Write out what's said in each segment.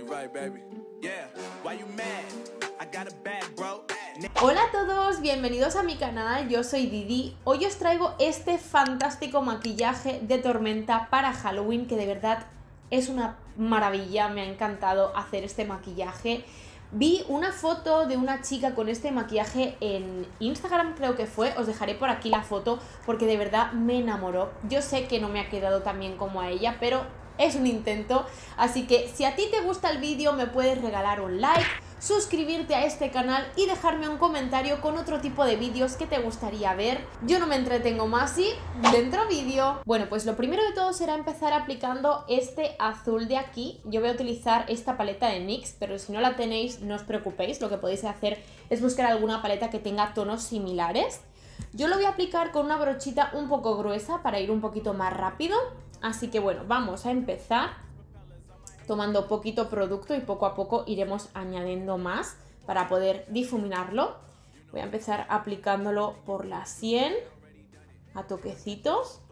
Hola a todos, bienvenidos a mi canal, yo soy Didi. Hoy os traigo este fantástico maquillaje de tormenta para Halloween, que de verdad es una maravilla, me ha encantado hacer este maquillaje. Vi una foto de una chica con este maquillaje en Instagram, creo que fue, os dejaré por aquí la foto porque de verdad me enamoró. Yo sé que no me ha quedado tan bien como a ella, pero es un intento, así que si a ti te gusta el vídeo me puedes regalar un like, suscribirte a este canal y dejarme un comentario con otro tipo de vídeos que te gustaría ver. Yo no me entretengo más y dentro vídeo. Bueno, pues lo primero de todo será empezar aplicando este azul de aquí. Yo voy a utilizar esta paleta de NYX, pero si no la tenéis no os preocupéis, lo que podéis hacer es buscar alguna paleta que tenga tonos similares. Yo lo voy a aplicar con una brochita un poco gruesa para ir un poquito más rápido, así que bueno, vamos a empezar tomando poquito producto y poco a poco iremos añadiendo más para poder difuminarlo. Voy a empezar aplicándolo por la sien a toquecitos.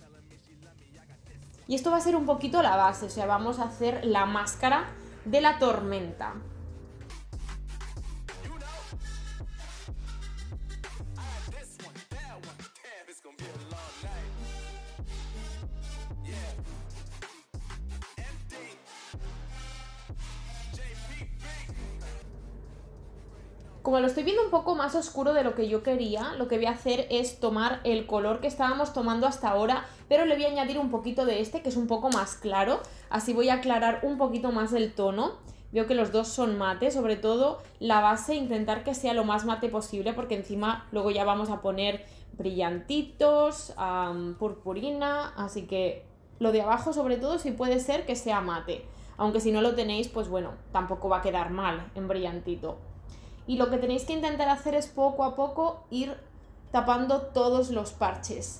Y esto va a ser un poquito la base, o sea, vamos a hacer la máscara de la tormenta. Como lo estoy viendo un poco más oscuro de lo que yo quería, lo que voy a hacer es tomar el color que estábamos tomando hasta ahora, pero le voy a añadir un poquito de este, que es un poco más claro. Así voy a aclarar un poquito más el tono. Veo que los dos son mate, sobre todo la base, intentar que sea lo más mate posible, porque encima luego ya vamos a poner brillantitos, purpurina, así que lo de abajo sobre todo sí puede ser que sea mate. Aunque si no lo tenéis, pues bueno, tampoco va a quedar mal en brillantito. Y lo que tenéis que intentar hacer es poco a poco ir tapando todos los parches.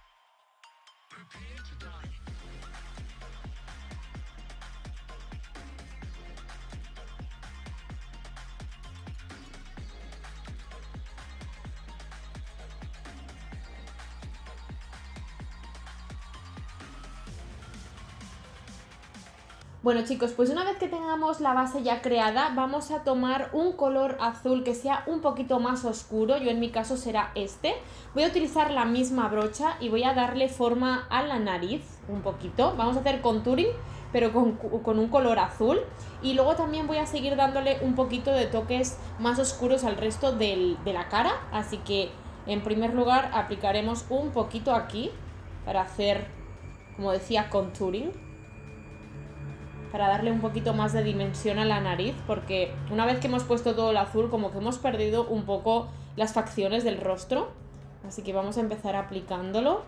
Bueno chicos, pues una vez que tengamos la base ya creada, vamos a tomar un color azul que sea un poquito más oscuro. Yo en mi caso será este. Voy a utilizar la misma brocha y voy a darle forma a la nariz un poquito. Vamos a hacer contouring, pero con un color azul. Y luego también voy a seguir dándole un poquito de toques más oscuros al resto de la cara. Así que en primer lugar aplicaremos un poquito aquí para hacer, como decía, contouring, para darle un poquito más de dimensión a la nariz, porque una vez que hemos puesto todo el azul como que hemos perdido un poco las facciones del rostro, así que vamos a empezar aplicándolo.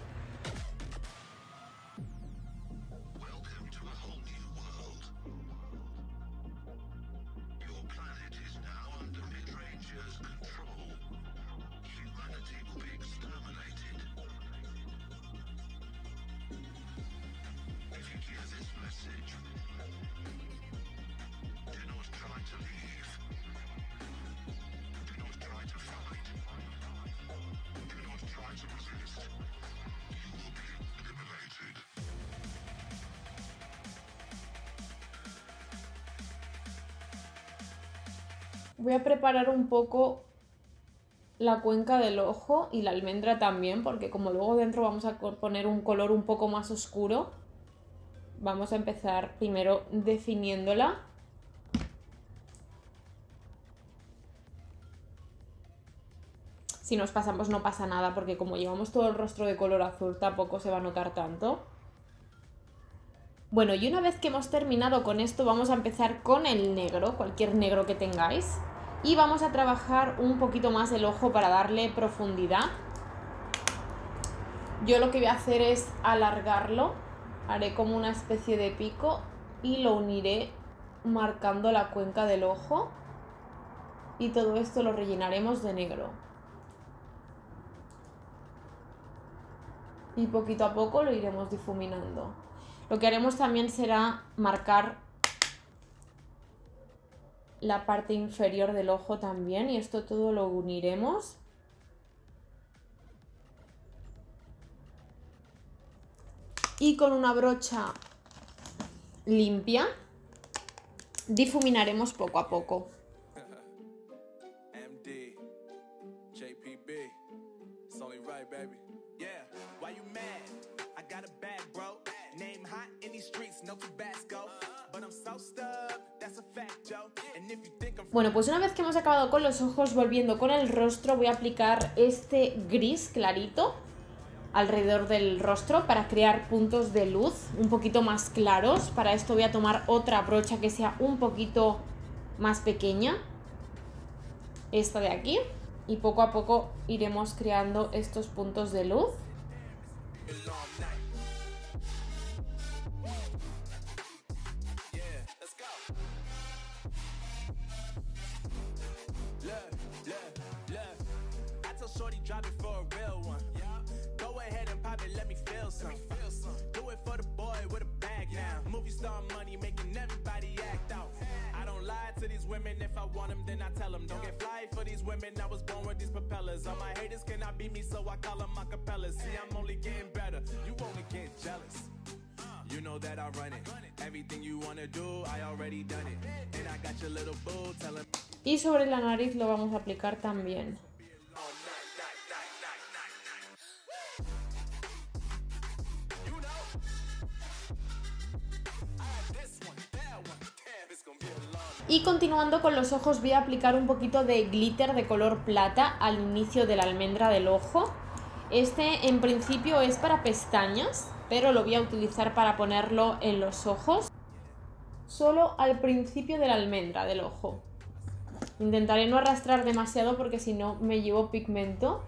Voy a preparar un poco la cuenca del ojo y la almendra también, porque como luego dentro vamos a poner un color un poco más oscuro, vamos a empezar primero definiéndola. Si nos pasamos no pasa nada, porque como llevamos todo el rostro de color azul tampoco se va a notar tanto. Bueno, y una vez que hemos terminado con esto, vamos a empezar con el negro, cualquier negro que tengáis. Y vamos a trabajar un poquito más el ojo para darle profundidad. Yo lo que voy a hacer es alargarlo, haré como una especie de pico y lo uniré marcando la cuenca del ojo. Y todo esto lo rellenaremos de negro. Y poquito a poco lo iremos difuminando. Lo que haremos también será marcar la parte inferior del ojo también, y esto todo lo uniremos. Y con una brocha limpia difuminaremos poco a poco. Bueno, pues una vez que hemos acabado con los ojos, volviendo con el rostro, voy a aplicar este gris clarito alrededor del rostro para crear puntos de luz un poquito más claros. Para esto voy a tomar otra brocha que sea un poquito más pequeña, esta de aquí, y poco a poco iremos creando estos puntos de luz. Y sobre la nariz lo vamos a aplicar también. Y continuando con los ojos, voy a aplicar un poquito de glitter de color plata al inicio de la almendra del ojo. Este en principio es para pestañas, pero lo voy a utilizar para ponerlo en los ojos, solo al principio de la almendra del ojo. Intentaré no arrastrar demasiado porque si no me llevo pigmento.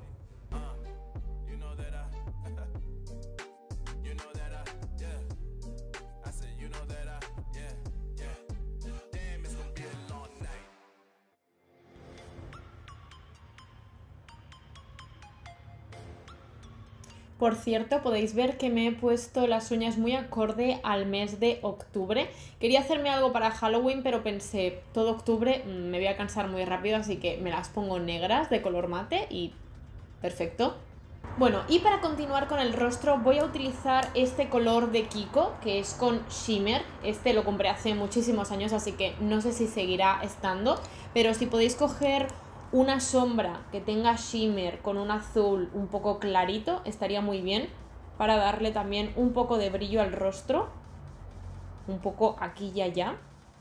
Por cierto, podéis ver que me he puesto las uñas muy acorde al mes de octubre. Quería hacerme algo para Halloween, pero pensé, todo octubre me voy a cansar muy rápido, así que me las pongo negras de color mate y perfecto. Bueno, y para continuar con el rostro voy a utilizar este color de Kiko, que es con shimmer. Este lo compré hace muchísimos años, así que no sé si seguirá estando, pero si podéis coger una sombra que tenga shimmer con un azul un poco clarito, estaría muy bien para darle también un poco de brillo al rostro, un poco aquí y allá.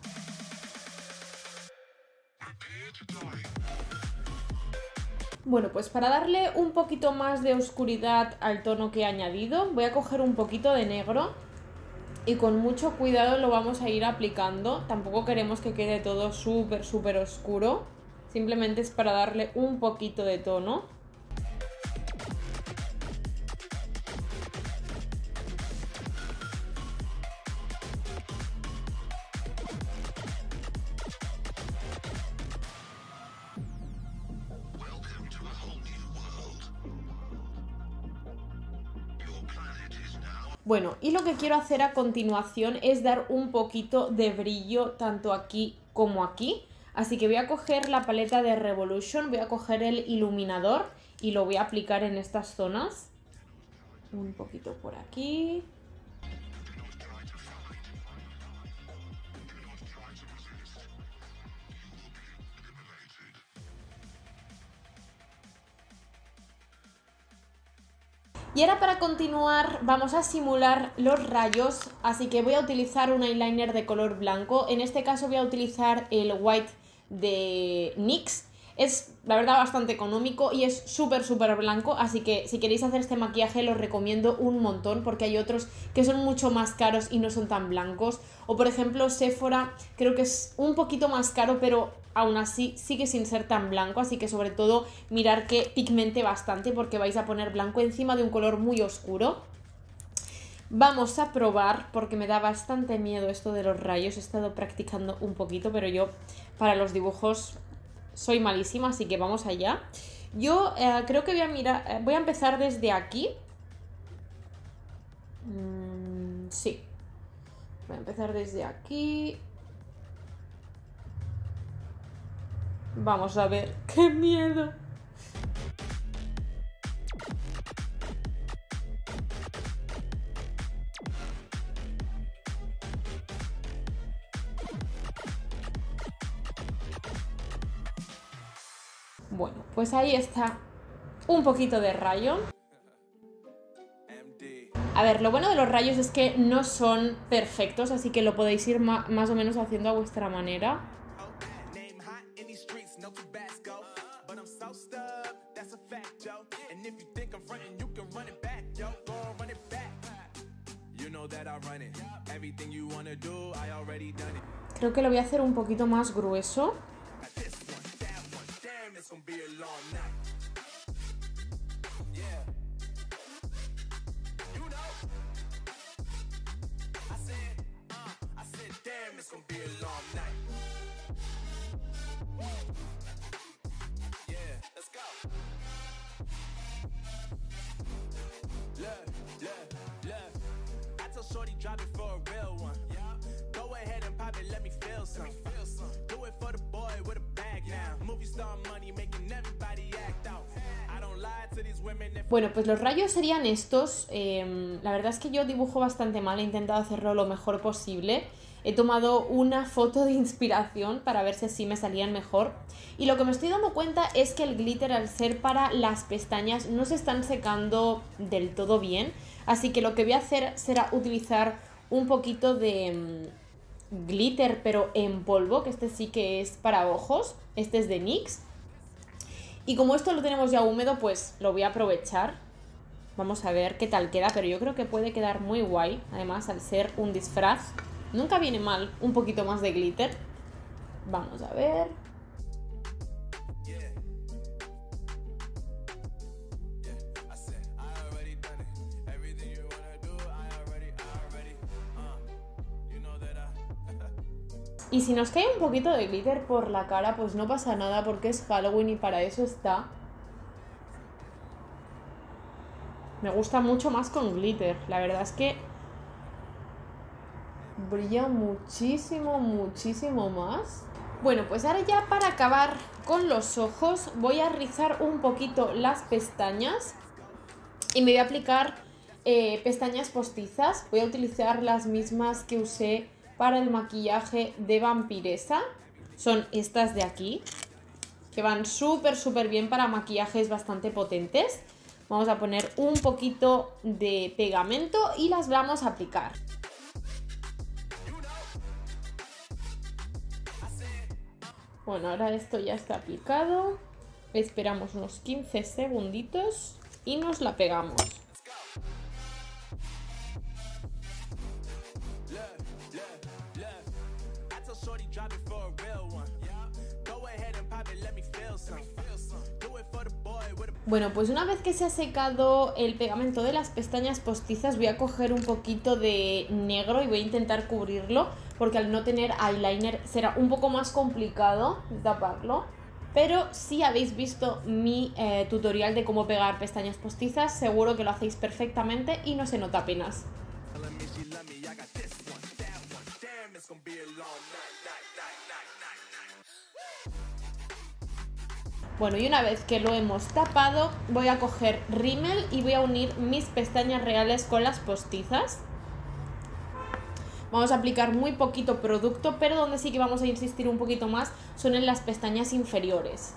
Bueno, pues para darle un poquito más de oscuridad al tono que he añadido, voy a coger un poquito de negro y con mucho cuidado lo vamos a ir aplicando. Tampoco queremos que quede todo súper oscuro. Simplemente es para darle un poquito de tono. Bueno, y lo que quiero hacer a continuación es dar un poquito de brillo tanto aquí como aquí. Así que voy a coger la paleta de Revolution, voy a coger el iluminador y lo voy a aplicar en estas zonas. Un poquito por aquí. Y ahora para continuar vamos a simular los rayos, así que voy a utilizar un eyeliner de color blanco. En este caso voy a utilizar el White de NYX. Es la verdad bastante económico y es súper blanco, así que si queréis hacer este maquillaje lo recomiendo un montón porque hay otros que son mucho más caros y no son tan blancos. O por ejemplo Sephora creo que es un poquito más caro, pero aún así sigue sin ser tan blanco, así que sobre todo mirar que pigmente bastante porque vais a poner blanco encima de un color muy oscuro. Vamos a probar porque me da bastante miedo esto de los rayos. He estado practicando un poquito, pero yo para los dibujos soy malísima, así que vamos allá. Yo creo que voy a empezar desde aquí. Sí. Voy a empezar desde aquí. Vamos a ver. ¡Qué miedo! Bueno, pues ahí está un poquito de rayo. A ver, lo bueno de los rayos es que no son perfectos, así que lo podéis ir más o menos haciendo a vuestra manera. Creo que lo voy a hacer un poquito más grueso. Bueno, pues los rayos serían estos. La verdad es que yo dibujo bastante mal, he intentado hacerlo lo mejor posible. He tomado una foto de inspiración para ver si así me salían mejor. Y lo que me estoy dando cuenta es que el glitter, al ser para las pestañas, no se están secando del todo bien. Así que lo que voy a hacer será utilizar un poquito de glitter, pero en polvo, que este sí que es para ojos. Este es de NYX. Y como esto lo tenemos ya húmedo, pues lo voy a aprovechar. Vamos a ver qué tal queda, pero yo creo que puede quedar muy guay. Además, al ser un disfraz, nunca viene mal un poquito más de glitter. Vamos a ver. Y si nos cae un poquito de glitter por la cara, pues no pasa nada porque es Halloween y para eso está. Me gusta mucho más con glitter. La verdad es que brilla muchísimo, muchísimo más. Bueno, pues ahora ya para acabar con los ojos voy a rizar un poquito las pestañas y me voy a aplicar pestañas postizas. Voy a utilizar las mismas que usé para el maquillaje de Vampiresa. Son estas de aquí, que van súper bien para maquillajes bastante potentes. Vamos a poner un poquito de pegamento y las vamos a aplicar. Bueno, ahora esto ya está aplicado. Esperamos unos 15 segunditos y nos la pegamos. Bueno, pues una vez que se ha secado el pegamento de las pestañas postizas, voy a coger un poquito de negro y voy a intentar cubrirlo, porque al no tener eyeliner será un poco más complicado taparlo. Pero si habéis visto mi tutorial de cómo pegar pestañas postizas, seguro que lo hacéis perfectamente y no se nota apenas. Bueno, y una vez que lo hemos tapado, voy a coger rímel y voy a unir mis pestañas reales con las postizas. Vamos a aplicar muy poquito producto, pero donde sí que vamos a insistir un poquito más son en las pestañas inferiores.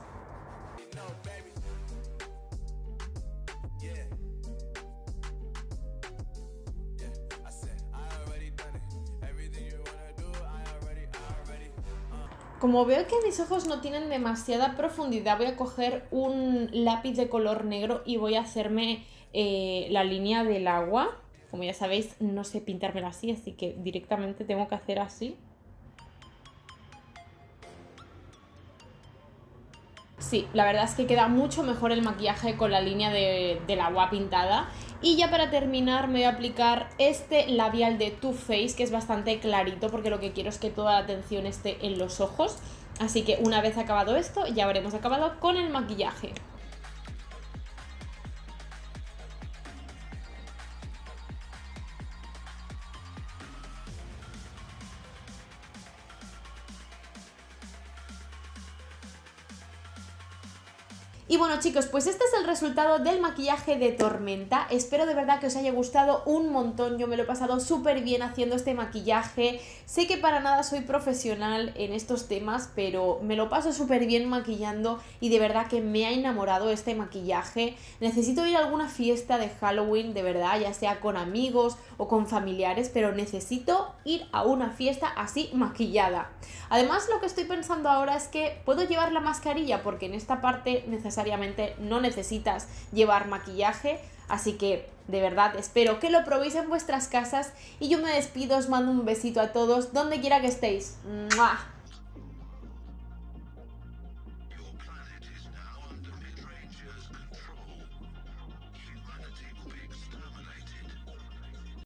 Como veo que mis ojos no tienen demasiada profundidad, voy a coger un lápiz de color negro y voy a hacerme la línea del agua. Como ya sabéis, no sé pintármela así, así que directamente tengo que hacer así. Sí, la verdad es que queda mucho mejor el maquillaje con la línea del agua pintada. Y ya para terminar me voy a aplicar este labial de Too Faced, que es bastante clarito porque lo que quiero es que toda la atención esté en los ojos. Así que una vez acabado esto, ya habremos acabado con el maquillaje. Y bueno chicos, pues este es el resultado del maquillaje de Tormenta. Espero de verdad que os haya gustado un montón. Yo me lo he pasado súper bien haciendo este maquillaje. Sé que para nada soy profesional en estos temas, pero me lo paso súper bien maquillando y de verdad que me ha enamorado este maquillaje. Necesito ir a alguna fiesta de Halloween, de verdad, ya sea con amigos o con familiares, pero necesito ir a una fiesta así maquillada. Además, lo que estoy pensando ahora es que puedo llevar la mascarilla porque en esta parte necesariamente no necesitas llevar maquillaje, así que de verdad espero que lo probéis en vuestras casas y yo me despido, os mando un besito a todos donde quiera que estéis. ¡Mua!